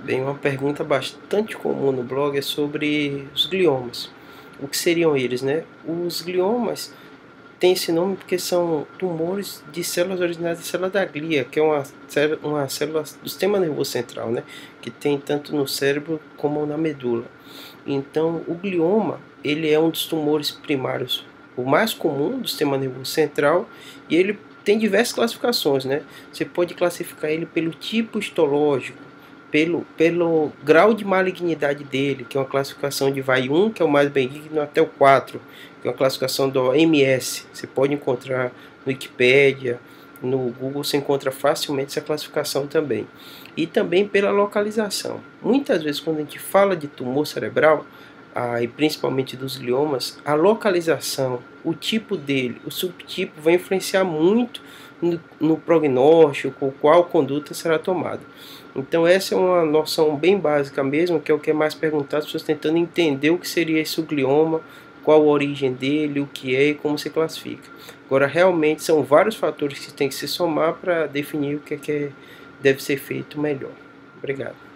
Bem, uma pergunta bastante comum no blog é sobre os gliomas. O que seriam eles, né? Os gliomas têm esse nome porque são tumores de células originárias da célula da glia, que é uma célula do sistema nervoso central, né? Que tem tanto no cérebro como na medula. Então, o glioma, ele é um dos tumores primários, o mais comum do sistema nervoso central, e ele tem diversas classificações, né? Você pode classificar ele pelo tipo histológico, pelo grau de malignidade dele, que é uma classificação de vai 1, que é o mais benigno, até o 4, que é uma classificação do OMS. Você pode encontrar no Wikipedia, no Google, você encontra facilmente essa classificação também. E também pela localização. Muitas vezes, quando a gente fala de tumor cerebral, e principalmente dos gliomas, a localização, o tipo dele, o subtipo vai influenciar muito no prognóstico, qual conduta será tomada. Então essa é uma noção bem básica mesmo, que é o que é mais perguntado, as pessoas tentando entender o que seria esse glioma, qual a origem dele, o que é e como se classifica. Agora, realmente são vários fatores que tem que se somar para definir o que deve ser feito melhor. Obrigado.